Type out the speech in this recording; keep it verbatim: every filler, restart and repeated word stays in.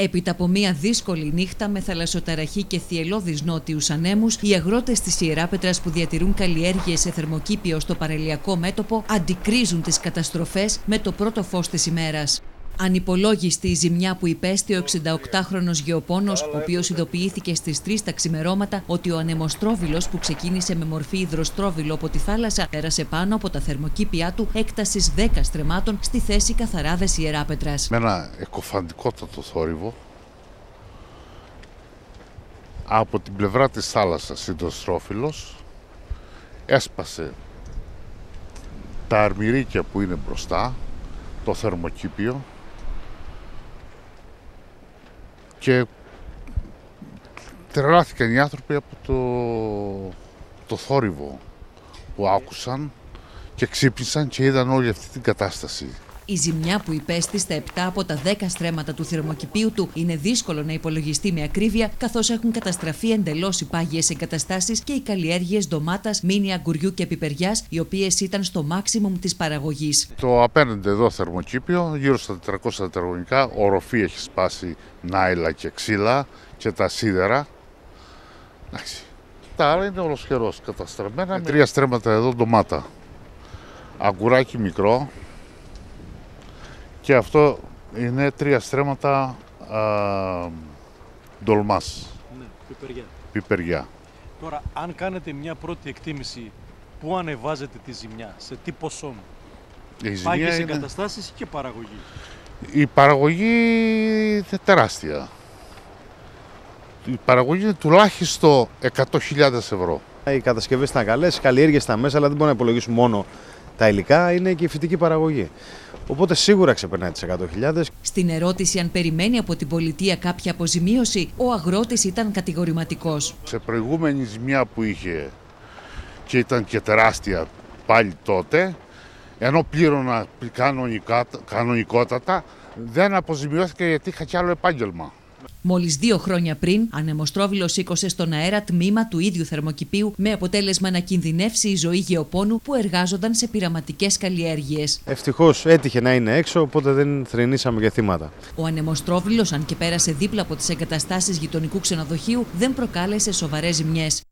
Έπειτα από μια δύσκολη νύχτα με θαλασσοταραχή και θυελλώδεις νότιους ανέμους, οι αγρότες της Ιεράπετρας που διατηρούν καλλιέργειες σε θερμοκήπιο στο παραλιακό μέτωπο αντικρίζουν τις καταστροφές με το πρώτο φως της ημέρας. Ανυπολόγιστη η ζημιά που υπέστη ο εξηνταοκτάχρονος γεωπόνος, ο οποίος ειδοποιήθηκε στις τρεις τα ξημερώματα ότι ο ανεμοστρόβιλος που ξεκίνησε με μορφή υδροστρόβιλο από τη θάλασσα πέρασε πάνω από τα θερμοκήπια του έκτασης δέκα στρεμμάτων στη θέση Καθαράδες Ιεράπετρας. Με ένα εκοφαντικότατο θόρυβο από την πλευρά της θάλασσας υδροστρόφιλος έσπασε τα αρμυρίκια που είναι μπροστά, το θερμοκήπιο, και τρελάθηκαν οι άνθρωποι από το, το θόρυβο που άκουσαν και ξύπνησαν και είδαν όλη αυτή την κατάσταση. Η ζημιά που υπέστη στα επτά από τα δέκα στρέμματα του θερμοκηπίου του είναι δύσκολο να υπολογιστεί με ακρίβεια, καθώς έχουν καταστραφεί εντελώς οι πάγιες εγκαταστάσεις και οι καλλιέργειες ντομάτας, μίνι, αγκουριού και πιπεριάς, οι οποίες ήταν στο μάξιμουμ της παραγωγής. Το απέναντι εδώ θερμοκήπιο, γύρω στα τετρακόσια τετραγωνικά, οροφή έχει σπάσει νάιλα και ξύλα και τα σίδερα. Εντάξει. Τα άλλα είναι ολοσχερώς καταστραμμένα. Με τρία στρέμματα εδώ ντομάτα, αγκουράκι μικρό. Και αυτό είναι τρία στρέμματα α, ντολμάς, ναι, πιπεριά. πιπεριά. Τώρα, αν κάνετε μια πρώτη εκτίμηση, πού ανεβάζετε τη ζημιά, σε τι ποσό? Πάγιες είναι... εγκαταστάσεις και παραγωγή. Η παραγωγή είναι τεράστια. Η παραγωγή είναι τουλάχιστον εκατό χιλιάδες ευρώ. Οι κατασκευές ήταν καλές, οι καλλιέργειες ήταν μέσα, αλλά δεν μπορούμε να υπολογίσουμε μόνο τα υλικά, είναι και η φυτική παραγωγή. Οπότε σίγουρα ξεπερνάει τις εκατό χιλιάδες. Στην ερώτηση αν περιμένει από την πολιτεία κάποια αποζημίωση, ο αγρότης ήταν κατηγορηματικός. Σε προηγούμενη ζημιά που είχε και ήταν και τεράστια πάλι τότε, ενώ πλήρωνα κανονικά, κανονικότατα, δεν αποζημιώθηκε γιατί είχα κι άλλο επάγγελμα. Μόλις δύο χρόνια πριν, ανεμοστρόβιλος σήκωσε στον αέρα τμήμα του ίδιου θερμοκηπίου, με αποτέλεσμα να κινδυνεύσει η ζωή γεωπόνου που εργάζονταν σε πειραματικές καλλιέργειες. Ευτυχώς έτυχε να είναι έξω, οπότε δεν θρηνήσαμε και θύματα. Ο ανεμοστρόβιλος, αν και πέρασε δίπλα από τις εγκαταστάσεις γειτονικού ξενοδοχείου, δεν προκάλεσε σοβαρές ζημιές.